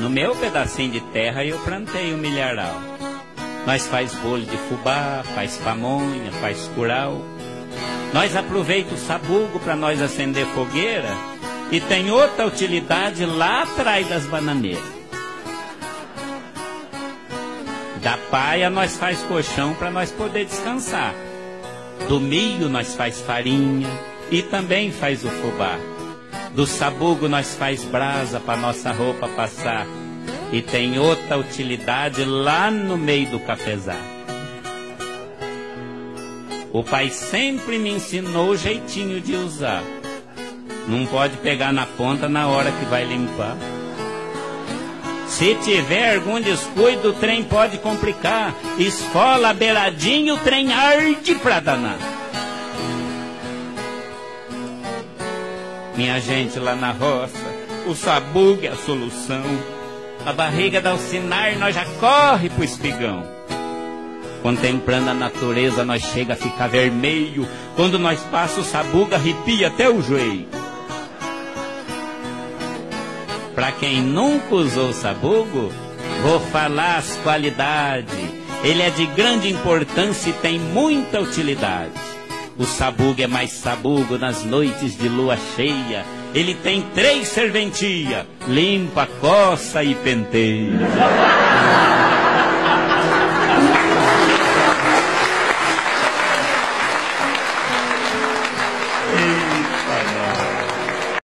No meu pedacinho de terra eu plantei o milharal. Nós faz bolo de fubá, faz pamonha, faz curau. Nós aproveita o sabugo para nós acender fogueira. E tem outra utilidade lá atrás das bananeiras. Da paia nós faz colchão para nós poder descansar. Do milho nós faz farinha e também faz o fubá. Do sabugo nós faz brasa para nossa roupa passar. E tem outra utilidade lá no meio do cafezal. O pai sempre me ensinou o jeitinho de usar. Não pode pegar na ponta na hora que vai limpar. Se tiver algum descuido, o trem pode complicar. Esfola beiradinho, o trem arde pra danar. Minha gente lá na roça, o sabugo é a solução. A barriga dá o sinal, nós já corre pro espigão. Contemplando a natureza, nós chega a ficar vermelho. Quando nós passa o sabugo, arrepia até o joelho. Pra quem nunca usou o sabugo, vou falar as qualidades. Ele é de grande importância e tem muita utilidade. O sabugo é mais sabugo nas noites de lua cheia. Ele tem 3 serventias: limpa, coça e penteia.